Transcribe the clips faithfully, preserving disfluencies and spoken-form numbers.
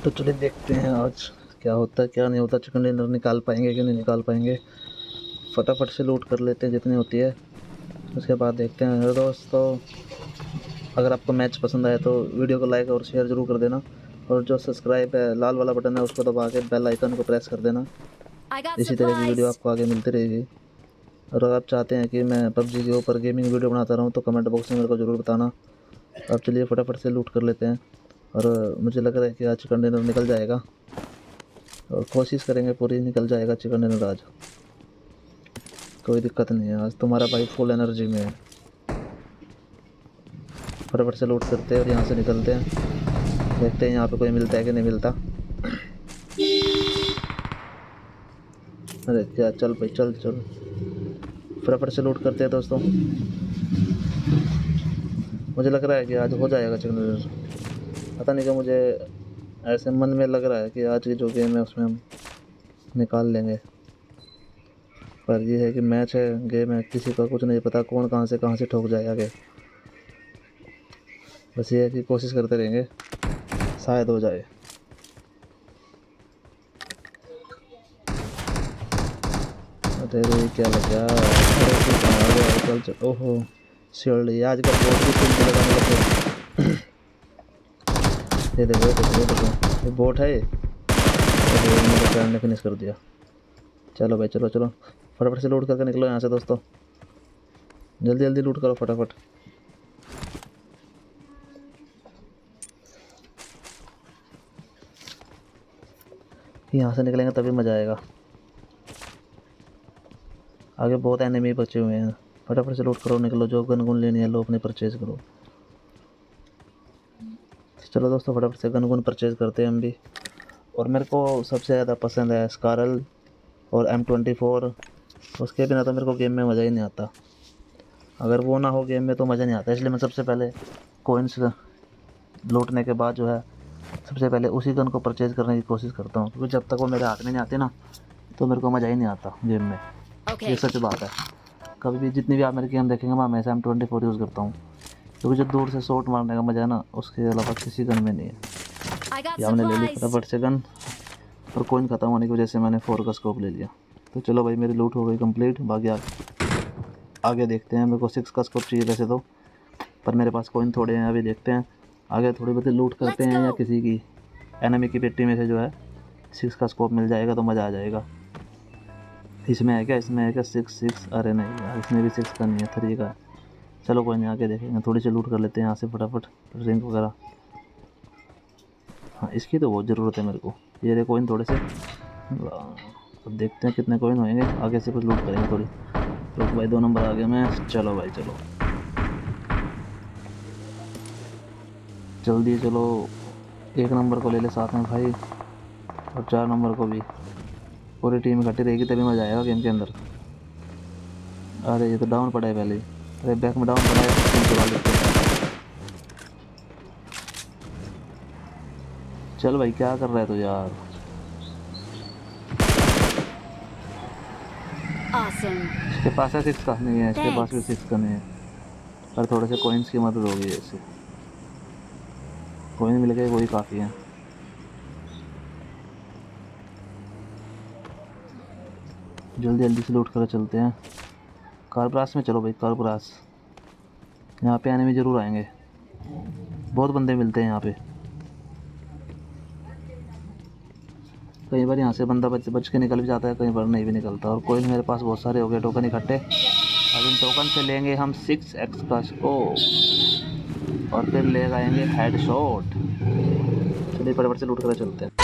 तो चलिए देखते हैं आज क्या होता है क्या नहीं होता। चिकन डिनर निकाल पाएंगे कि नहीं निकाल पाएंगे। फटाफट से लूट कर लेते हैं जितनी होती है, उसके बाद देखते हैं। दोस्तों अगर आपको मैच पसंद आए तो वीडियो को लाइक और शेयर ज़रूर कर देना, और जो सब्सक्राइब है लाल वाला बटन है उसको दबा के बेल आइकन को प्रेस कर देना। इसी तरह की वीडियो आपको आगे मिलती रहेगी। और अगर आप चाहते हैं कि मैं पबजी के ऊपर गेमिंग वीडियो बनाता रहूं तो कमेंट बॉक्स में मेरे को ज़रूर बताना। अब चलिए फटाफट से लूट कर लेते हैं, और मुझे लग रहा है कि आज चिकन डिनर निकल जाएगा, और कोशिश करेंगे पूरी निकल जाएगा चिकन डिनर आज। कोई दिक्कत नहीं है, आज तुम्हारा भाई फुल एनर्जी में है। फटाफट से लूट करते हैं और यहाँ से निकलते हैं। देखते हैं यहाँ पे कोई मिलता है कि नहीं मिलता। अरे क्या, चल भाई चल चल, फटाफट से लूट करते हैं दोस्तों। मुझे लग रहा है कि आज हो जाएगा चिकन डिनर। पता नहीं क्या, मुझे ऐसे मन में लग रहा है कि आज की जो गेम है उसमें हम निकाल लेंगे। पर ये है कि मैच है, गेम है, किसी का कुछ नहीं पता कौन कहाँ से कहाँ से ठोक जाए आगे। बस ये है कि कोशिश करते रहेंगे, शायद हो जाए। अरे क्या लग गया, चल चल। ओहो शिल्ड, आज का बोट भी शिल्ड लगाने लगे। ये देखो देखो देखो, ये बोट है। मेरे फ्रेंड ने फिनिश कर दिया। चलो भाई चलो चलो, फटाफट से लूट करके निकलो यहाँ से दोस्तों। जल्दी जल्दी लूट करो फटाफट। यहाँ से निकलेंगे तभी मज़ा आएगा। आगे बहुत एनिमी बचे हुए हैं। फटाफट से लूट करो, निकलो। जो गन गुन लेनी है लो, अपने परचेज करो। चलो दोस्तों फटाफट से गन गुन परचेज करते हैं हम भी। और मेरे को सबसे ज़्यादा पसंद है स्कारल और एम ट्वेंटी फोर। उसके बिना तो मेरे को गेम में मज़ा ही नहीं आता। अगर वो ना हो गेम में तो मज़ा नहीं आता। इसलिए मैं सबसे पहले कोइंस लूटने के बाद जो है सबसे पहले उसी गन को परचेज करने की कोशिश करता हूँ, क्योंकि जब तक वो मेरे हाथ में नहीं आती ना तो मेरे को मज़ा ही नहीं आता गेम में। okay. ये सच बात है। कभी भी जितनी भी आप मेरे गेम देखेंगे मैं हमेशा एम ट्वेंटी फोर यूज़ करता हूँ, क्योंकि जो दूर से शॉट मारने का मज़ा है ना उसके अलावा किसी गन में नहीं है। ये हमने ले ली फटाफट से गन, और कोइन ख़त्म होने की वजह से मैंने फोर का स्कोप ले लिया। तो चलो भाई मेरी लूट हो गई कंप्लीट। बाकी आगे आगे देखते हैं। मेरे को सिक्स का स्कोप चाहिए वैसे तो, पर मेरे पास कोइन थोड़े हैं। अभी देखते हैं आगे थोड़ी बहुत लूट करते हैं, या किसी की एनिमी की पेटी में से जो है सिक्स का स्कोप मिल जाएगा तो मज़ा आ जाएगा। इसमें है क्या, इसमें है क्या सिक्स सिक्स? अरे नहीं यार, इसमें भी सिक्स का नहीं है, थ्री का। चलो कोई नहीं, आगे देखेंगे। थोड़ी सी लूट कर लेते हैं यहाँ से फटाफट, रिंग वगैरह। हाँ इसकी तो बहुत ज़रूरत है मेरे को। ये रहे कोइन थोड़े से, तो देखते हैं कितने कोइन होंगे। आगे से कुछ लूट करेंगे थोड़ी। तो भाई दो नंबर आ गया मैं। चलो भाई चलो जल्दी चलो, एक नंबर को ले ले साथ में भाई, और चार नंबर को भी। पूरी टीम इकट्ठी रहेगी तभी मज़ा आएगा गेम के अंदर। अरे ये तो डाउन पड़ा है पहले ही। अरे बैक में डाउन पड़ा है। चल भाई क्या कर रहा है तो यार। awesome. इसके पास है सिक्स का नहीं है, इसके पास भी सिक्स का नहीं है, पर थोड़े से कॉइन्स की मदद होगी। ऐसे कॉइन मिल गए वही काफ़ी है। जल्दी जल्दी से लूट कर चलते हैं। कारब्रास में चलो भाई, कारब्रास। यहाँ पे एनिमी ज़रूर आएंगे, बहुत बंदे मिलते हैं यहाँ पे। कई बार यहाँ से बंदा बच बच के निकल भी जाता है, कई बार नहीं भी निकलता। और कोइन मेरे पास बहुत सारे हो गए टोकन इकट्ठे। अब इन टोकन से लेंगे हम सिक्स एक्स का स्कोप, और फिर ले आएंगे हेड शॉट। चलिए फटाफट से लूट कर चलते हैं।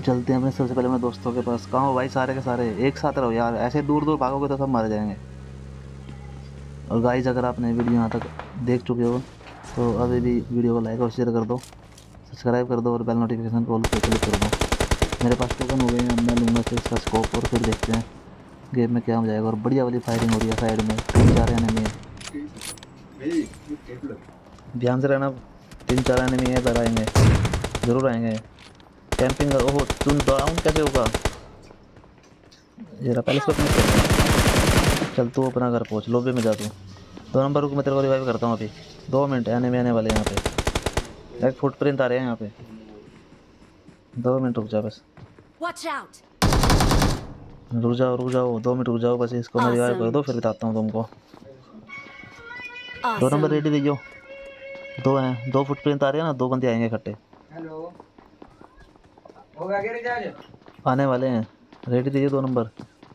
चलते हैं अपने सबसे पहले अपने दोस्तों के पास। कहाँ हो भाई सारे के सारे? एक साथ रहो यार, ऐसे दूर दूर भागोगे तो सब मर जाएंगे। और गाइस अगर आपने वीडियो यहाँ तक देख चुके हो तो अभी भी वीडियो को लाइक और शेयर कर दो, सब्सक्राइब कर दो और बेल नोटिफिकेशन को ऑल पे क्लिक कर दो। मेरे पास टोकन हो गए हैं, मैं लूँगा फिर इसका स्कोप और फिर देखते हैं गेम में क्या हो जाएगा। और बढ़िया वाली फायरिंग हो रही है साइड में, तीन चार एनिमी है, ध्यान से रहना। तीन चार एनिमी है, इधर आएंगे, ज़रूर आएंगे। कैंपिंग ओहो तुम डाउन कैसे होगा? जरा पहले इसको अपने चल तू अपना घर पहुँच, लॉबी में जा तू। दो नंबर को मैं तेरे को रिवाइव करता हूँ अभी, दो मिनट। एनिमी आने वाले यहाँ पे, एक फुटप्रिंट आ रहे हैं यहाँ पे, दो मिनट रुक जा बस। रुक जाओ रुक जाओ दो मिनट रुक जाओ बस, इसको मैं रिवाइव कर दो फिर बताता हूँ तुमको। दो नंबर रेडी दीजिए, दो हैं, दो फुटप्रिंट आ रहे हैं ना, दो बंदे आएंगे इकट्ठे। हेलो हो गया क्या रिचार्ज? आने वाले हैं, रेडी दीजिए दो नंबर।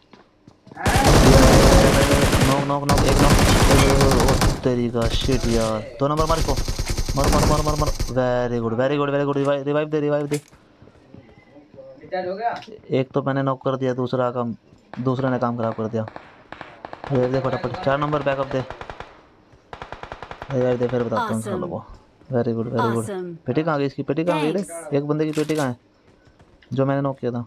नॉक नॉक नॉक एक नॉक तेरी का शिट यार। दो नंबर मार को, मार मार मार मार मार। Very good very good very good, revive revive दे रिवाइव दे। रिचार्ज हो गया? एक तो मैंने नॉक कर दिया, दूसरा काम दूसरे ने काम खराब कर दिया। रिवाइव दे फटाफट, चार नंबर बैकअप दे, रिवाइव दे फिर बताता हूँ सब लोगों को। Very good very good. पेटी कहाँ गई इसकी? पेटी कहाँ गई रे? एक बंदे की पेटी कहाँ है जो मैंने नॉक किया था?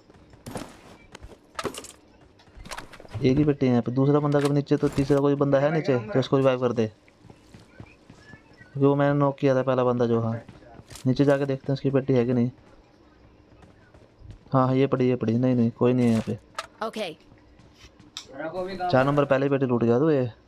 एक ही पेटी है यहाँ पे, दूसरा बंदा कभी नीचे, तो तीसरा कोई बंदा है नीचे तो उसको रिवाइव कर दे, क्योंकि वो मैंने नॉक किया था पहला बंदा जो। हाँ नीचे जाके देखते हैं उसकी पेटी है कि नहीं। हाँ ये पड़ी ये पड़ी, नहीं नहीं कोई नहीं है यहाँ पे। okay. चार नंबर पहले ही पेटी लूट गया तो ये।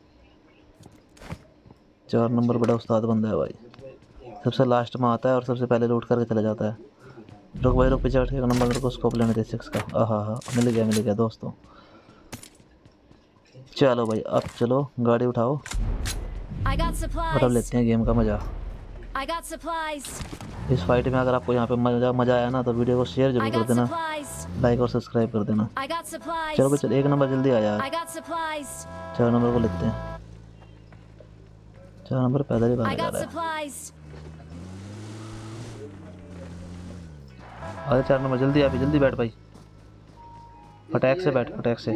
चार नंबर बड़ा उस्ताद बंदा है भाई, सबसे लास्ट में आता है और सबसे पहले लूट करके चला जाता है। रुक भाई रुक, पीछे एक नंबर मेरे को स्कोप लेने दे सिक्स का। हाँ हाँ मिल गया मिल गया दोस्तों। चलो भाई अब चलो गाड़ी उठाओ और अब लेते हैं गेम का मजा। इस फाइट में अगर आपको यहाँ पे मजा मजा आया ना तो वीडियो को शेयर जरूर कर देना, लाइक और सब्सक्राइब कर देना। चलो भाई चल, एक नंबर जल्दी आ यार। चार नंबर को लेते हैं, चार नंबर पैदल ही भाग जा रहा है। अरे चार नंबर जल्दी आ, जल्दी बैठ भाई, फटैक से बैठ फटैक से।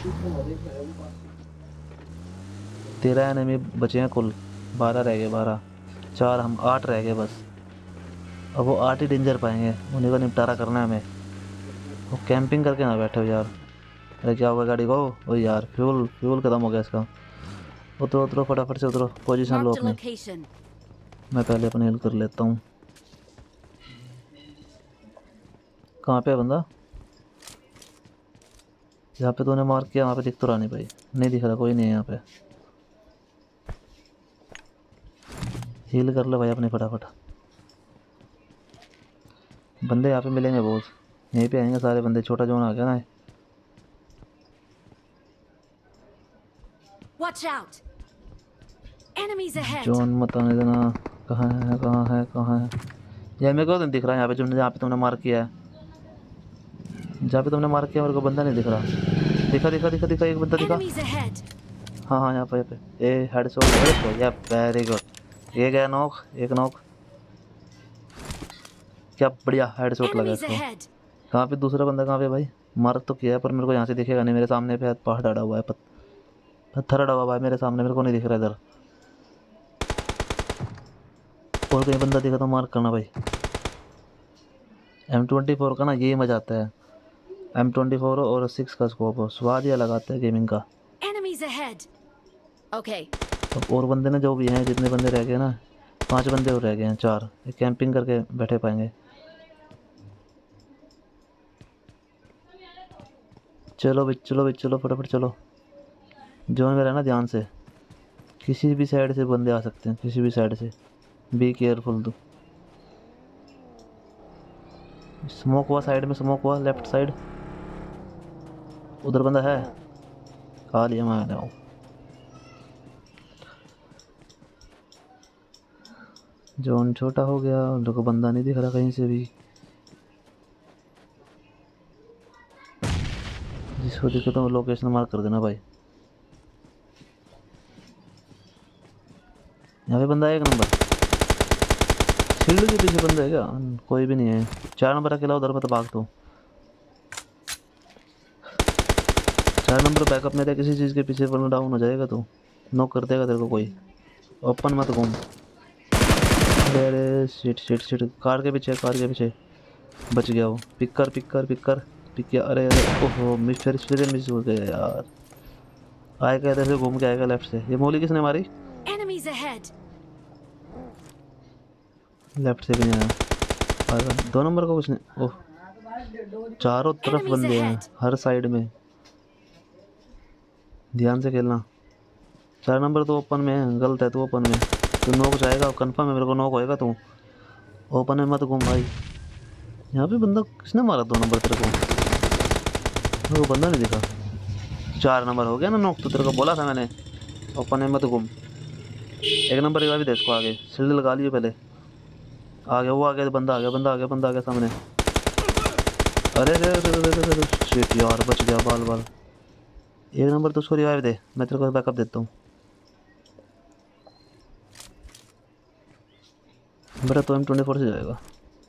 तेरह एनिमी बचे हैं कुल, बारह रह गए, बारह चार हम आठ रह गए बस। अब वो आठ ही डेंजर पाएंगे, उन्हीं का निपटारा करना है हमें। वो कैंपिंग करके ना बैठे हो यार। अरे क्या हुआ गाड़ी को? ओ यार फ्यूल फ्यूल खत्म हो गया इसका। उतरो उतरो फटाफट से उतरो, पोजीशन लो अपनी। मैं पहले अपने हेल्प कर लेता हूँ। कहाँ पे है बंदा? यहाँ पे तूने मार्क किया, वहाँ पे दिख तो रहा नहीं भाई, नहीं दिख रहा, कोई नहीं है यहाँ पे। हील कर ले भाई अपने फटाफट, बंदे यहाँ पे मिलेंगे बहुत, यहीं पे आएंगे सारे बंदे। छोटा जोन आ गया ना। जोन मत आने देना। कहाँ है कहाँ है कहाँ है? यार मेरे को तो दिख रहा है यहाँ पे, जो जहाँ पे तुमने मार्क किया है, जहाँ पे तुमने मार्क किया मेरे को बंदा नहीं दिख रहा। दिखा दिखा दिखा दिखा एक बंदा दिखा। हाँ हाँ यहाँ पे यहाँ पे ए हेड शॉट या वेरी गुड। ये गया नॉक, एक नॉक, क्या बढ़िया हेड शॉट लगा इसको। कहाँ पे दूसरा बंदा? कहाँ पे भाई? मार्क तो किया है पर मेरे को यहाँ से दिखेगा नहीं। मेरे सामने पे पहाड़ अड़ा हुआ है, पत्थर अड़ा हुआ है मेरे सामने, मेरे को नहीं दिख रहा इधर। और कहीं बंदा दिखा तो मार्क करना भाई। एम ट्वेंटी फोर का ना ये मजा आता है, एम ट्वेंटी फोर और सिक्स का स्कोप हो, स्वाद ही लगाते हैं गेमिंग का। okay. अब और बंदे ना जो भी हैं, जितने बंदे रह गए ना, पांच बंदे और रह गए हैं, चार कैंपिंग करके बैठे पाएंगे। चलो भाई चलो भाई चलो फटाफट चलो। जोन में रहना ध्यान से, किसी भी साइड से बंदे आ सकते हैं, किसी भी साइड से, बी केयरफुल। तो स्मोक हुआ साइड में, स्मोक हुआ लेफ्ट साइड, उधर बंदा है। खा लिया मैं। जोन छोटा हो गया, उन लोगों को बंदा नहीं दिख रहा कहीं से भी। जिसको दिखे तो लोकेशन मार्क कर देना भाई। यहाँ पे बंदा है एक नंबर, फील्ड के पीछे बंदा है क्या? कोई भी नहीं है। चार नंबर अकेला उधर मत भाग, तो चार नंबर बैकअप में था, किसी चीज़ के पीछे वरना डाउन हो जाएगा तो नॉक कर देगा तेरे को कोई। ओपन मत घूम। अरे शिट शिट शिट, कार के पीछे, कार के पीछे बच गया वो। पिक कर पिक कर पिक कर पिक किया। अरे अरे ओहो मिस, फिर फिर मिस हो गया यार। आएगा इधर से घूम के आएगा लेफ्ट से। ये मोली किसने मारी? Enemies ahead. लेफ्ट से भी नहीं आया। आएगा दो नंबर को कुछ नहीं। ओह चारों तरफ Enemies बंदे हैं, ahead. हर साइड में, ध्यान से खेलना। चार नंबर तो ओपन में है, गलत है तू ओपन में। तू नॉक जाएगा कंफर्म है, मेरे को नॉक होएगा तू। ओपन में मत घूम भाई। यहाँ पे बंदा किसने मारा दो नंबर तेरे को? मेरे को बंदा नहीं दिखा। चार नंबर हो गया ना नॉक, तो तेरे को बोला था मैंने ओपन में मत घूम। एक नंबर रिवाइव दे इसको, आगे शील्ड लगा लियो पहले। आ गया वो, आ गया बंदा, आ गया बंदा, आ गया बंदा, आ गया सामने। अरे अरे अरे अरे अरे शिट यार, बच गया बाल बाल। एक नंबर तो उसको रिवाइव दे, मैं तेरे को बैकअप देता हूँ। मेरा तो एम ट्वेंटी फोर से जाएगा।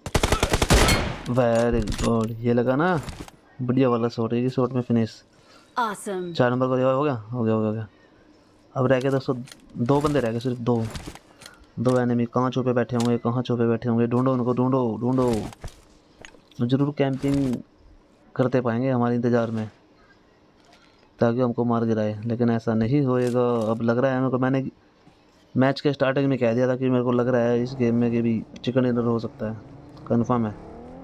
वेरी गुड, ये लगा ना बढ़िया वाला शॉट, एक ही शॉट में फिनिश। Awesome. चार नंबर को रिवाइव हो गया, हो गया हो गया हो गया। अब रह गए दोस्तों दो बंदे रह गए, सिर्फ दो। दो एनिमी कहाँ छुपे बैठे होंगे, कहाँ छुपे बैठे होंगे, ढूंढो उनको, ढूंढो ढूंढो। जरूर कैंपिंग करते पाएंगे हमारे इंतज़ार में, ताकि हमको मार गिराए, लेकिन ऐसा नहीं होएगा। अब लग रहा है मेरे को, मैंने मैच के स्टार्टिंग में कह दिया था कि मेरे को लग रहा है इस गेम में कि भी चिकन डिनर हो सकता है, कंफर्म है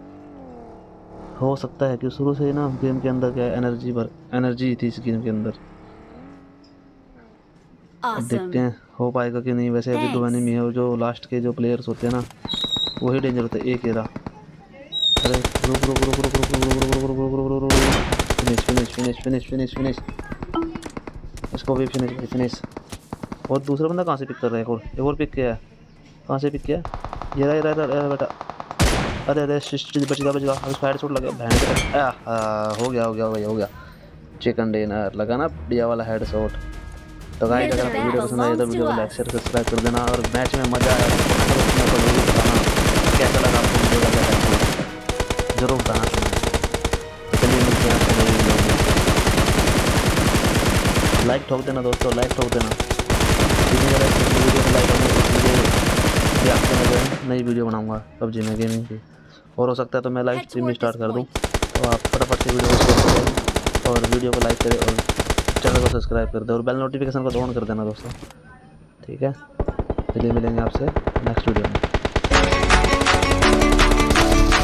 हो सकता है कि शुरू से ही ना गेम के अंदर क्या एनर्जी भर एनर्जी थी इस गेम के अंदर। अब देखते हैं हो पाएगा कि नहीं। वैसे अभी दो एनिमी है, और जो लास्ट के जो प्लेयर्स होते हैं ना वही डेंजर होते हैं। एक एरा, अरे रुक रुक रुक रुक रुक रुक रुक रुक रुक रुक रुक रुक finish finish finish finish finish finish इसको भी फिनिश फिनिश। और दूसरा बंदा कहाँ से पिक कर रहा है? एक और एक और पिक किया है, कहाँ से पिक किया? ये रहा ये रहा ये रहा बेटा। अरे अरे शिट, बच गया बच गया। अब फायर शॉट लगा, बहन के हो गया हो गया हो गया हो गया चिकन डिनर लगा ना, बढ़िया वाला हेड शॉट। तो गाइस अगर आपको वीडियो पसंद आई तो वीडियो को लाइक शेयर सब्सक्राइब कर देना, और मैच में मजा आया कैसा लगा आपको वीडियो का जरूर बताना। तो चलिए मिलते हैं आपको नई वीडियो में। लाइक ठोक देना दोस्तों, लाइक ठोक देना। वीडियो को लाइक करना, आपको मैं नई वीडियो बनाऊंगा पबजी में गेमिंग की, और हो सकता है तो मैं लाइव स्ट्रीम में स्टार्ट कर दूं। तो आप फटाफट से वीडियो को शेयर करें और वीडियो को लाइक करें और चैनल को सब्सक्राइब कर दें और बेल नोटिफिकेशन को ऑन कर देना दोस्तों, ठीक है। चलिए मिलेंगे आपसे नेक्स्ट वीडियो में।